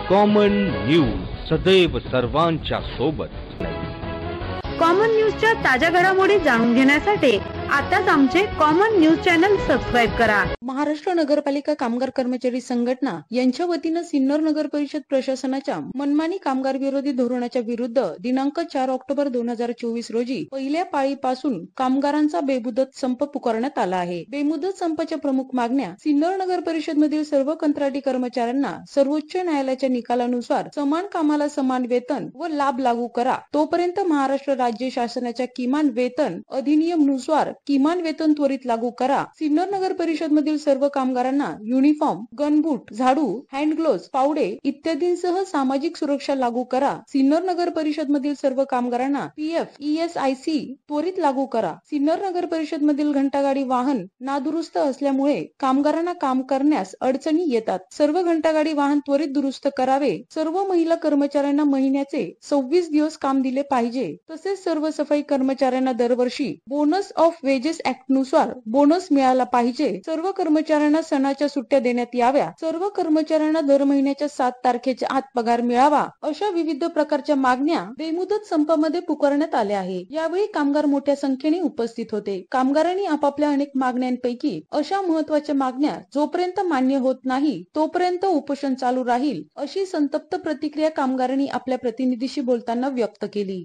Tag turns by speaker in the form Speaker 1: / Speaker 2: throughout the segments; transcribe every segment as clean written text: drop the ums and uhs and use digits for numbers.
Speaker 1: Common news, सदैव सर्वांच्या सोबत।
Speaker 2: कॉमन न्यूजच्या ताज्या घडामोडी जाणून घेण्यासाठी आताच आमचे कॉमन न्यूज चॅनल सबस्क्राइब करा।
Speaker 3: महाराष्ट्र नगरपालिका कामगार कर्मचारी संघटना यांच्या वतीनं सिन्नर नगर परिषद प्रशासनाच्या मनमानी कामगार विरोधी धोरणाच्या विरुद्ध दिनांक 4 ऑक्टोबर 2024 रोजी पहिल्या पाळीपासून कामगारांचा बेमुदत संप पुकारण्यात आला आहे। बेमुदत संपाच्या प्रमुख मागण्या सिन्नर नगर परिषद मधील सर्व कंत्राटी कर्मचाऱ्यांना सर्वोच्च न्यायालयाच्या निकालानुसार समान कामाला समान वेतन व लाभ लागू करा, तोपर्यंत महाराष्ट्र राज्य शासनाच्या किमान वेतन अधिनियम नुसार किमान वेतन त्वरित लागू करा, सिन्नर नगर परिषद मधील सर्व कामगारांना युनिफॉर्म, गनबूट, झाडू, हँड ग्लोव्ज, पावडे इत्यादींसह सामाजिक सुरक्षा लागू करा, सिन्नर नगर परिषद मधील सर्व कामगारांना पीएफ, ESIC त्वरित लागू करा, सिन्नर नगर परिषद मधील घंटागाडी वाहन नादुरुस्त असल्यामुळे कामगारांना काम करण्यास अडचणी येतात, सर्व घंटागाडी वाहन त्वरित दुरुस्त करावे, सर्व महिला कर्मचाऱ्यांना महिन्याचे 26 दिवस काम दिले पाहिजे, तसेच सर्व सफाई कर्मचाऱ्यांना दरवर्षी बोनस ऑफ वेजेस ऍक्ट नुसार बोनस मिळाला पाहिजे, सर्व कर्मचाऱ्यांना सणाच्या सुट्ट्या देण्यात याव्या, सर्व कर्मचाऱ्यांना दर महिन्याच्या 7 तारखेच्या आत पगार मिळावा, अशा विविध प्रकारच्या मागण्या बेमुदत संपामध्ये पुकारण्यात आल्या आहे। यावेळी कामगार मोठ्या संख्येने उपस्थित होते। कामगारांनी आपापल्या अनेक मागण्यांपैकी अशा महत्त्वाच्या मागण्या जोपर्यंत मान्य होत नाही तोपर्यंत उपोषण चालू राहील, अशी संतप्त प्रतिक्रिया कामगारांनी आपल्या प्रतिनिधीशी बोलताना व्यक्त केली।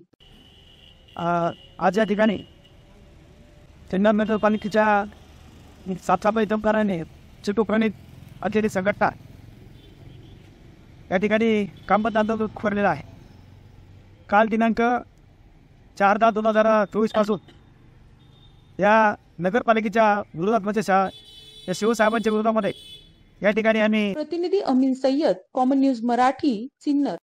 Speaker 4: आज या ठिकाणी सिन्नर नगरपालिकेच्या साफसफाई कामगारांनी चिटुप्रणित असलेली संघटना या ठिकाणी कामबंद आंदोलन उभारलेलं आहे। काल दिनांक 4/10/2024 पासून या नगरपालिकेच्या विरोधात म्हणजे या शिवसाहेबांच्या विरोधामध्ये या ठिकाणी आम्ही
Speaker 3: प्रतिनिधी अमीन सय्यद, कॉमन न्यूज मराठी, सिन्नर।